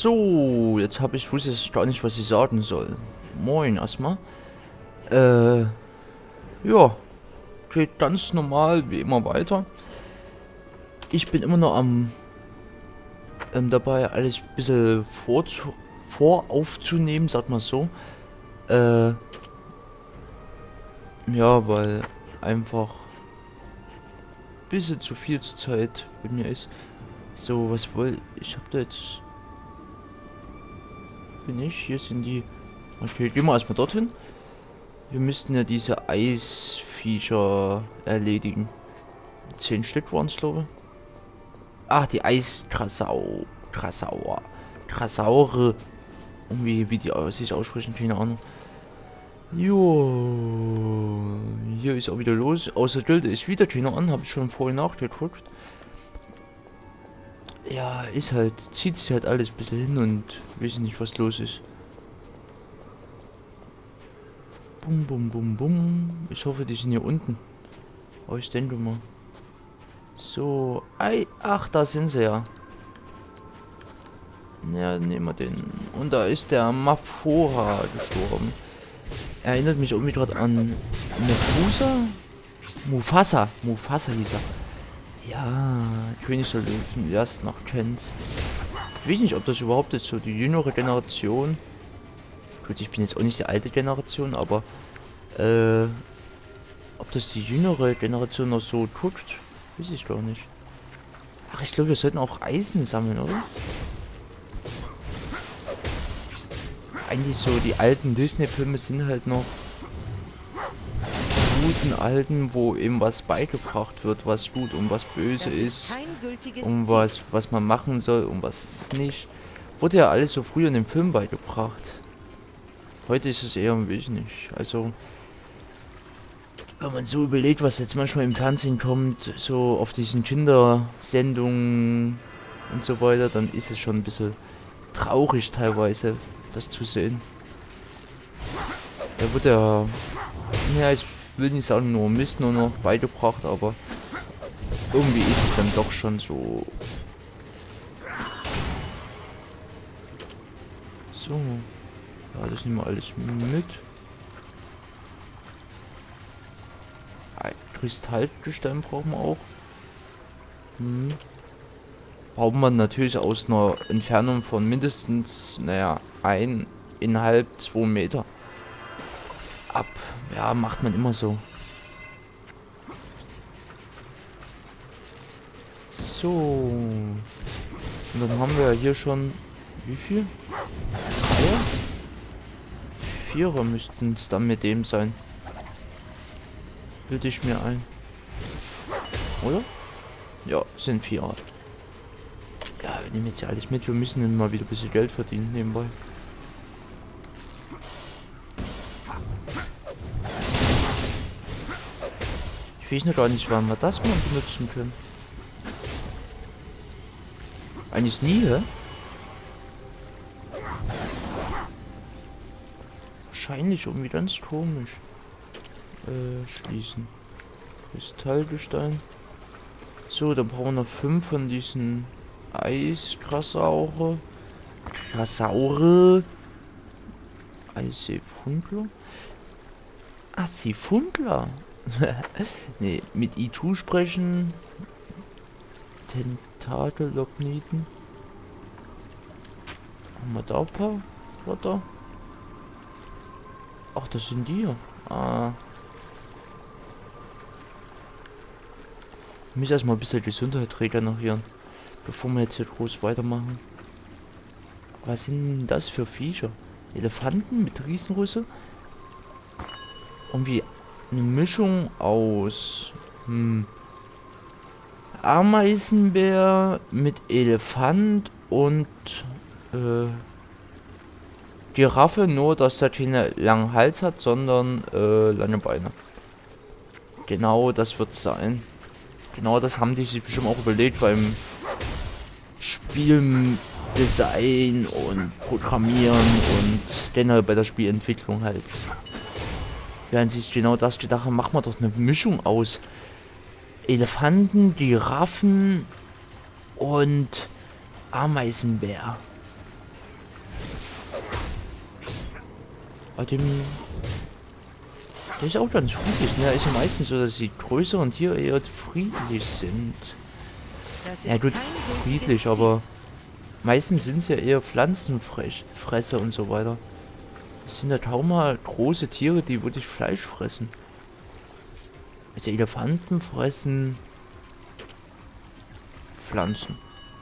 So, jetzt wusste ich gar nicht, was ich sagen soll. Moin erstmal. Ja, geht ganz normal wie immer weiter. Ich bin immer noch am dabei, alles ein bisschen voraufzunehmen, sag mal so. Ja, weil einfach ein bisschen zu viel zur Zeit bei mir ist. So, was wollte ich? Hab da jetzt. Bin ich? Hier sind die. Okay, gehen wir erstmal dorthin. Wir müssten ja diese Eisviecher erledigen. 10 Stück waren es, glaube ich. Ah, die Krasaure. Irgendwie, wie die sich aussprechen, keine Ahnung. Jo. Hier ist auch wieder los. Außer Gilde ist wieder keine Ahnung. Habe ich schon vorhin nachgeguckt. Ja, ist halt. Zieht sich halt alles ein bisschen hin und weiß nicht, was los ist. Bum, bum, bum, bum. Ich hoffe, die sind hier unten. Oh, ich denke mal. So. Ach, da sind sie ja. Ja, nehmen wir den. Und da ist der Mafora gestorben. Erinnert mich irgendwie gerade an Mufasa. Mufasa hieß er. Ja, König der Löwen, wer es noch kennt. Ich weiß nicht, ob das überhaupt jetzt so die jüngere Generation. Gut, ich bin jetzt auch nicht die alte Generation, aber ob das die jüngere Generation noch so guckt, weiß ich gar nicht. Ach, ich glaube, wir sollten auch Eisen sammeln, oder? Eigentlich so, die alten Disney-Filme sind halt noch guten alten, wo eben was beigebracht wird, was gut und was böse ist, um was man machen soll und was nicht. Wurde ja alles so früher in dem Film beigebracht. Heute ist es eher ein bisschen nicht. Also, wenn man so überlegt, was jetzt manchmal im Fernsehen kommt, so auf diesen Kindersendungen und so weiter, dann ist es schon ein bisschen traurig teilweise, das zu sehen. Da wird ja, ich will nicht sagen nur Mist nur noch beigebracht, aber irgendwie ist es dann doch schon so. So. Ja, das nehmen wir alles mit. Kristallgestein brauchen wir auch. Brauchen wir natürlich aus einer Entfernung von mindestens, naja, 1,5, 2 Meter. Ab. Ja, macht man immer so. So. Und dann haben wir ja hier schon. Wie viel? 3? 4 müssten es dann mit dem sein. Bilde ich mir ein. Oder? Ja, sind 4. Ja, wir nehmen jetzt ja alles mit. Wir müssen dann mal wieder ein bisschen Geld verdienen nebenbei. Ich weiß noch gar nicht, wann wir das mal benutzen können. Eigentlich nie, hä? Wahrscheinlich irgendwie ganz komisch. Schließen. Kristallgestein. So, dann brauchen wir noch 5 von diesen Eiskrasaure. Eisseefundler? Ah, Seefundler. Ne, mit I2 sprechen. Tentakellogniten. Haben wir da ein paar Wörter? Ach, das sind die hier. Ah. Ich muss erstmal ein bisschen Gesundheit regenerieren, bevor wir jetzt hier groß weitermachen. Was sind denn das für Viecher? Elefanten mit Riesenrüssel? Irgendwie eine Mischung aus Ameisenbär mit Elefant und Giraffe, nur dass der keine langen Hals hat, sondern lange Beine. Genau das wird sein. Genau das haben die sich bestimmt auch überlegt beim Spieldesign und Programmieren und generell bei der Spielentwicklung halt. Während sich genau das gedacht haben, machen wir doch eine Mischung aus Elefanten, Giraffen und Ameisenbär. Dem... Der ist auch ganz friedlich. Ne? Ist ja meistens so, dass die größeren Tiere eher friedlich sind. Ja gut, friedlich, aber meistens sind es ja eher Pflanzenfresser und so weiter. Es sind ja kaum mal große Tiere, die wirklich Fleisch fressen. Also Elefanten fressen Pflanzen.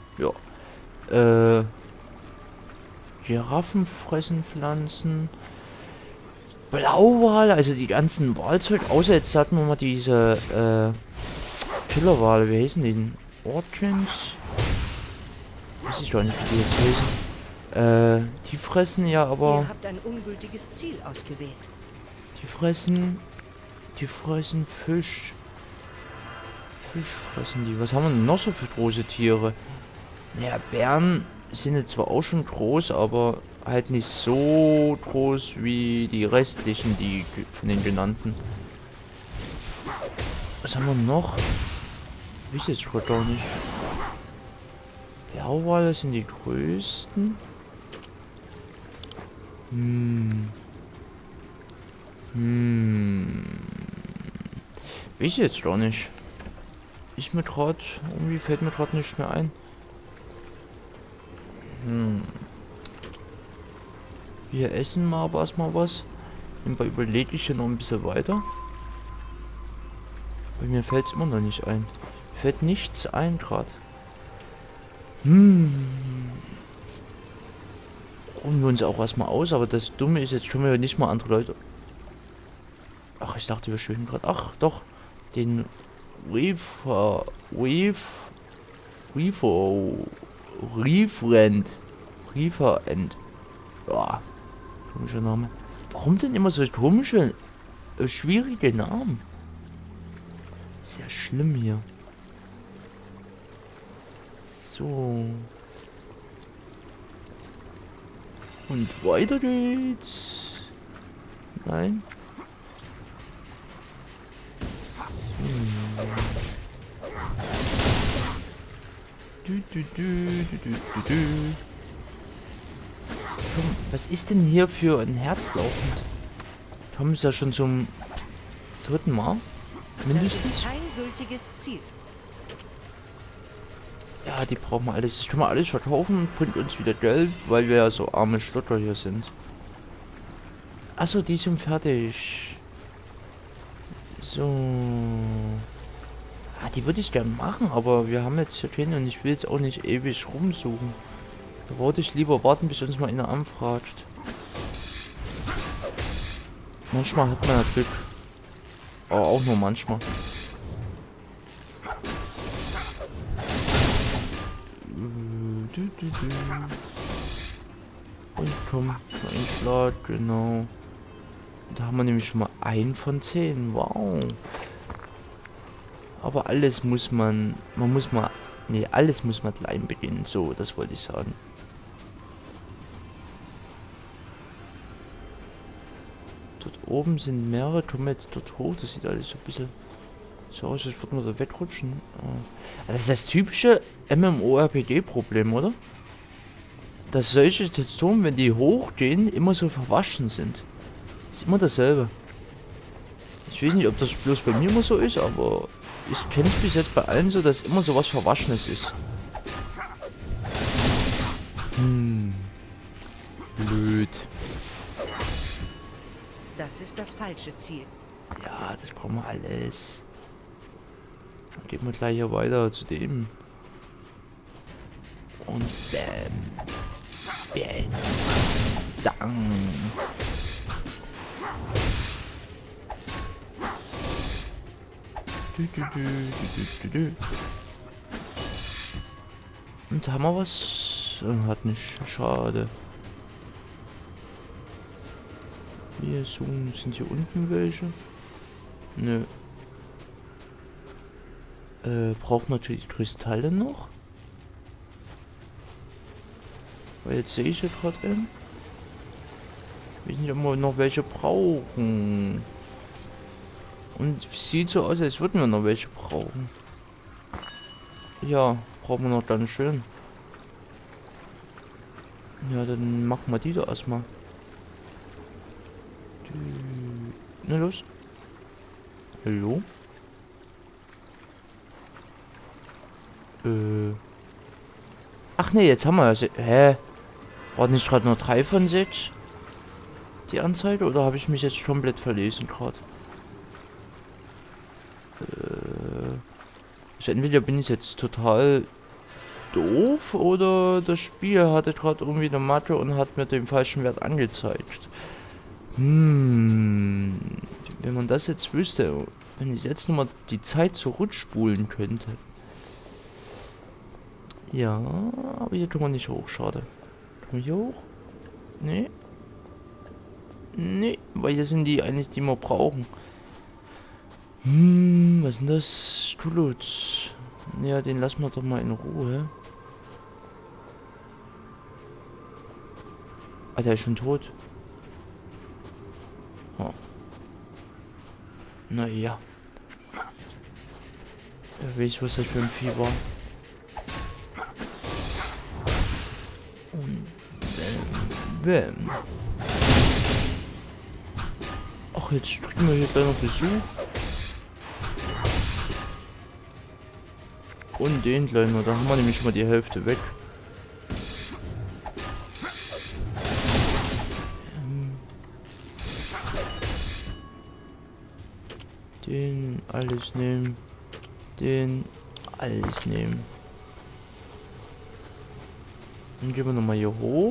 Ja. Giraffen fressen Pflanzen. Blauwale, also die ganzen Walzeug, außer jetzt hatten wir mal diese Killerwale, wie heißen die denn? Orcans? Weiß ich gar nicht, wie die jetzt heißen. Die fressen ja aber... Ihr habt ein ungültiges Ziel ausgewählt. Die fressen Fisch. Fisch fressen die. Was haben wir denn noch so für große Tiere? Naja, Bären sind jetzt zwar auch schon groß, aber halt nicht so groß wie die restlichen, die von den genannten. Was haben wir noch? Weiß ich jetzt gerade gar nicht. Blauwale sind die größten. Weiß ich jetzt gar nicht. Irgendwie fällt mir gerade nichts mehr ein. Wir essen mal aber erstmal was. Nebenbei überlege ich hier noch ein bisschen weiter. Weil mir fällt es immer noch nicht ein. Mir fällt nichts ein gerade. Ruhen wir uns auch erstmal aus, aber das Dumme ist, jetzt können wir ja nicht mal andere Leute... Ach, ich dachte, wir schwimmen gerade. Ach, doch. Den Reeferend. Ja, komischer Name. Warum denn immer so komische, schwierige Namen? Sehr schlimm hier. So. Und weiter geht's. Nein. Komm, was ist denn hier für ein Herzlaufend? Haben sie ja schon zum 3. Mal? Mindestens? Das ist kein gültiges Ziel. Ja, die brauchen wir alles. Das können wir alles verkaufen, bringt uns wieder Geld, weil wir ja so arme Stotter hier sind. Achso, die sind fertig. So. Ah, die würde ich gerne machen, aber wir haben jetzt hier keine und ich will jetzt auch nicht ewig rumsuchen. Da wollte ich lieber warten, bis uns mal einer anfragt. Manchmal hat man ja Glück. Aber auch nur manchmal. Und komm, ein Schlag, genau. Da haben wir nämlich schon mal 1 von 10. Wow. Aber alles muss man muss mal... Nee, alles muss man klein beginnen. So, das wollte ich sagen. Dort oben sind mehrere. Kommen wir jetzt dort hoch. Das sieht alles so ein bisschen so aus, als würden wir da wegrutschen. Das ist das typische MMORPG-Problem, oder? Dass solche Texturen, wenn die hochgehen, immer so verwaschen sind. Ist immer dasselbe. Ich weiß nicht, ob das bloß bei mir immer so ist, aber ich kenne es bis jetzt bei allen so, dass immer so was Verwaschenes ist. Blöd. Das ist das falsche Ziel. Ja, das brauchen wir alles. Dann gehen wir gleich hier weiter zu dem. Und bam. Bam. Dang. Und haben wir was? Hat nicht. Schade. Wir suchen. Sind hier unten welche? Nö. Braucht man natürlich Kristalle noch? Weil jetzt sehe ich ja gerade einen. Ich weiß nicht, ob wir noch welche brauchen. Und sieht so aus, als würden wir noch welche brauchen. Ja, brauchen wir noch ganz schön. Ja, dann machen wir die da erstmal. Na los. Hallo? Ach nee, jetzt haben wir ja... Hä? War nicht gerade nur 3 von 6? Die Anzeige? Oder habe ich mich jetzt komplett verlesen gerade? Entweder bin ich jetzt total doof oder das Spiel hatte gerade irgendwie eine Matte und hat mir den falschen Wert angezeigt. Wenn man das jetzt wüsste, wenn ich jetzt nochmal die Zeit zurückspulen könnte. Ja, aber hier kann man nicht hoch, schade. Kann man hier hoch? Nee. Nee, weil hier sind die eigentlich, die wir brauchen. Was ist denn das? Tulutz. Ja, den lassen wir doch mal in Ruhe. Ah, der ist schon tot. Oh. Naja. Wer weiß, was das für ein Vieh war. Und bäm. Ach, jetzt kriegen wir hier gleich noch Besuch. Und den kleinen, da haben wir nämlich schon mal die Hälfte weg. Den alles nehmen. Den alles nehmen. Dann gehen wir nochmal hier hoch.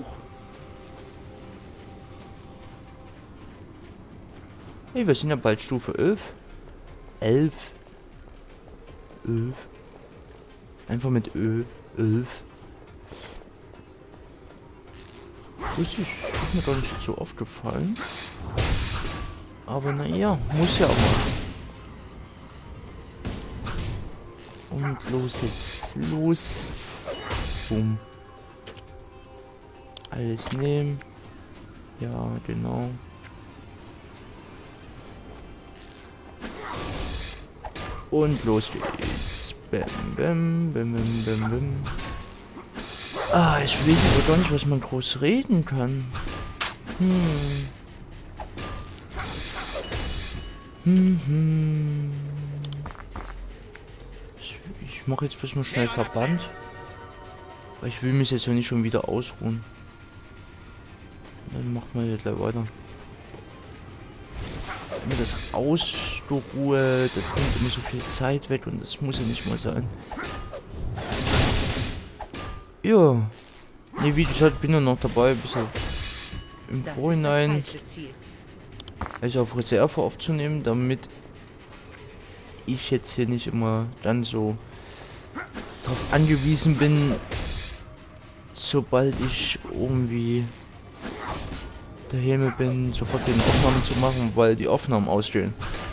Hey, wir sind ja bald Stufe 11. 11. 11. Einfach mit 11. Ist mir gar nicht so aufgefallen. Aber naja, muss ja auch mal. Und los jetzt. Los. Boom. Alles nehmen. Ja, genau. Und los geht's. Bam, bam, bam, bam, bam, bam. Ah, ich weiß aber gar nicht, was man groß reden kann. Ich mache jetzt bloß mal schnell Verband. Weil ich will mich jetzt ja nicht schon wieder ausruhen. Dann machen wir hier gleich weiter. Immer das Ausruhe, das nimmt immer so viel Zeit weg und das muss ja nicht mal sein. Ja. Ne, wie gesagt, bin ja noch dabei, ein bisschen im Vorhinein also auf Reserve aufzunehmen, damit ich jetzt hier nicht immer dann so darauf angewiesen bin, sobald ich irgendwie daheim bin, sofort den Aufnahmen zu machen, weil die Aufnahmen ausstehen.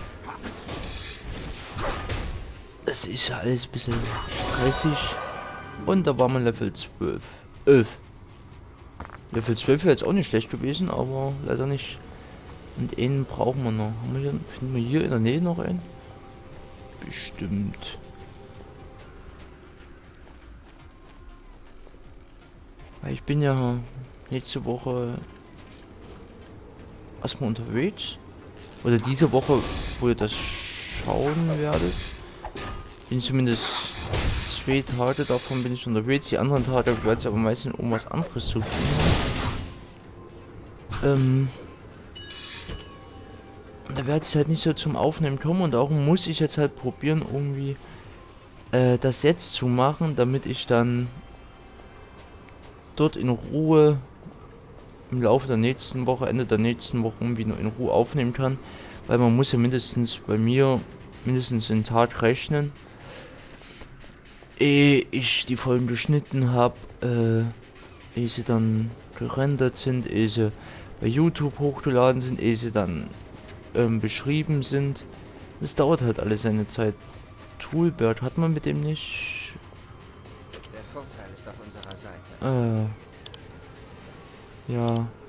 Das ist ja alles ein bisschen stressig. Und da war man Level 12. 11. Level 12 wäre jetzt auch nicht schlecht gewesen, aber leider nicht. Und einen brauchen wir noch. Haben wir hier, finden wir hier in der Nähe noch einen? Bestimmt. Weil ich bin ja nächste Woche erstmal unterwegs. Oder diese Woche, wo ihr das schauen werdet. Bin zumindest 2 Tage davon bin ich unterwegs. Die anderen Tage werde ich aber meistens um was anderes zu tun haben. Da werde ich halt nicht so zum Aufnehmen kommen und darum muss ich jetzt halt probieren, irgendwie das jetzt zu machen, damit ich dann dort in Ruhe im Laufe der nächsten Woche, Ende der nächsten Woche irgendwie nur in Ruhe aufnehmen kann. Weil man muss ja mindestens bei mir mindestens einen Tag rechnen, ehe ich die Folgen geschnitten habe, ehe sie dann gerendert sind, ehe sie bei YouTube hochgeladen sind, ehe sie dann beschrieben sind. Das dauert halt alles seine Zeit. Toolbird hat man mit dem nicht. Der Vorteil ist auf unserer Seite. Ja.